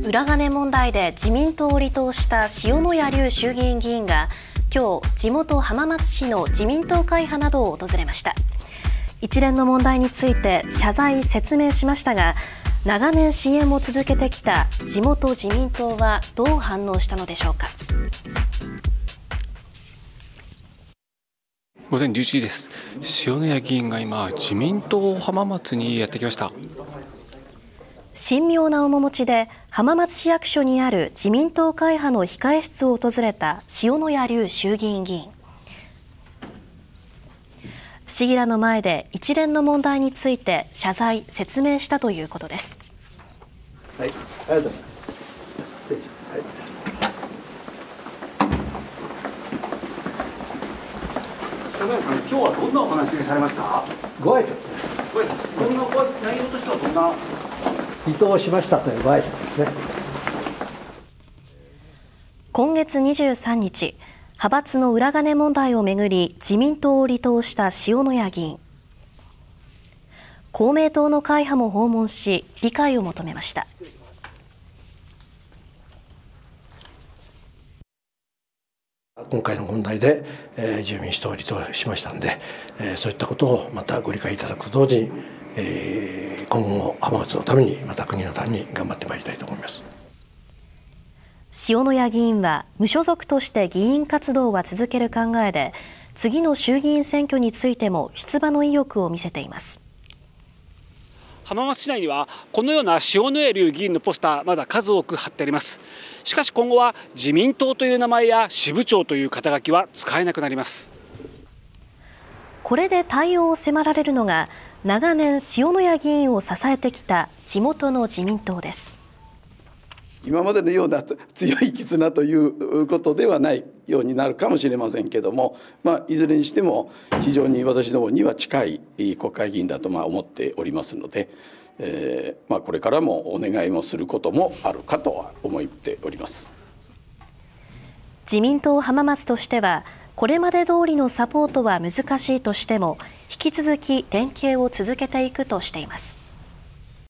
裏金問題で自民党を離党した塩谷立衆議院議員が今日、地元浜松市の自民党会派などを訪れました。一連の問題について謝罪・説明しましたが、長年支援を続けてきた地元自民党はどう反応したのでしょうか。 午前11時です。塩谷議員が今、自民党浜松にやってきました。 神妙な面持ちで浜松市役所にある自民党会派の控え室を訪れた塩谷立衆議院議員。市議らの前で一連の問題について謝罪・説明したということです。 はい、ありがとうございます。失礼します。はい。 塩谷さん、今日はどんなお話にされました？ ご挨拶です。 ご挨拶。どんなご挨拶、内容としてはどんな？ 離党しましたというご挨拶ですね。 今月23日、派閥の裏金問題をめぐり自民党を離党した塩谷議員。公明党の会派も訪問し、理解を求めました。 今回の問題で、自由民主党を離党しましたので、そういったことをまたご理解いただくと同時に、今後も浜松のために、また国のために頑張ってまいりたいと思います。 塩谷議員は無所属として議員活動は続ける考えで、次の衆議院選挙についても出馬の意欲を見せています。 浜松市内にはこのような塩谷立議員のポスター、まだ数多く貼ってあります。しかし今後は自民党という名前や支部長という肩書きは使えなくなります。 これで対応を迫られるのが、長年塩谷議員を支えてきた地元の自民党です。 今までのような強い絆ということではないようになるかもしれませんけども、いずれにしても非常に私どもには近い国会議員だと思っておりますので、これからもお願いもすることもあるかとは思っております。 自民党浜松としては、これまで通りのサポートは難しいとしても、引き続き連携を続けていくとしています。